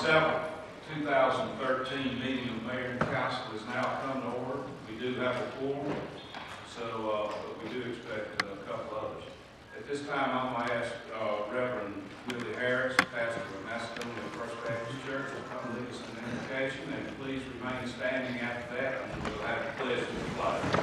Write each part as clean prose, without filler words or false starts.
7th, 2013 meeting of Mayor and Council is now come to order. We do have a quorum, so but we do expect a couple others. At this time, I'm going to ask Reverend Willie Harris, pastor of Macedonia First Baptist Church, to come lead us in the invocation, and please remain standing after that, and we'll have the pledge to the flag.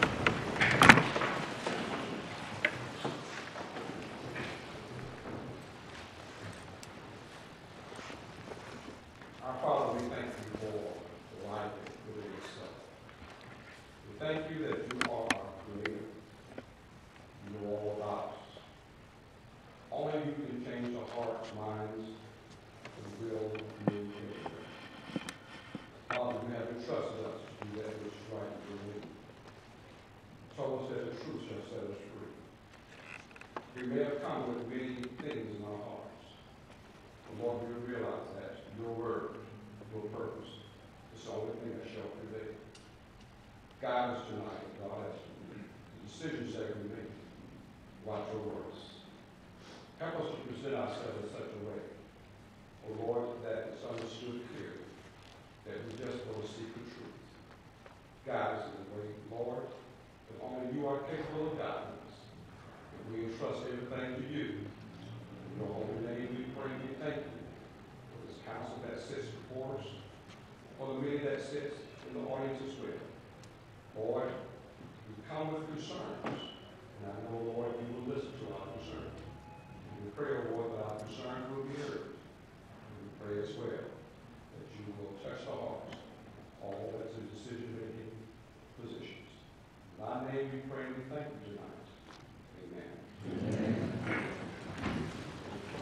Our Father, we thank you for the life that you yourself. We thank you that you are our creator. You know all about us. Only you can change the hearts, minds, and will of communication. Father, you have entrusted us to do that which is right in your name. You told us that the truth shall set us free. We may have come with many things in our hearts. But Lord, we realize that your word, your purpose, is the only thing that shall prevail. Guide us tonight, God, as the decisions that we make. Watch your words. Help us to present ourselves in such a way, O Lord, that it's understood clearly that we just want to seek the truth. Guide us in the way, Lord, that only you are capable of guiding us. And we entrust everything to you. In your holy name we pray and we thank you for this council that sits before us, for the many that sits in the audience as well. Lord, we come with concerns, and I know, Lord, you will listen to our concerns. And we pray, O Lord, that our concerns will be heard. And we pray as well that you will touch the hearts, all that's in decision-making positions. In thy name we pray and we thank you tonight. Amen.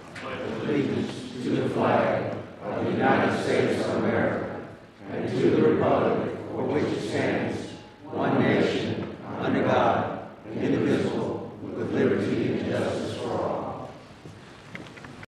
Allegiance to the flag of the United States of America and to the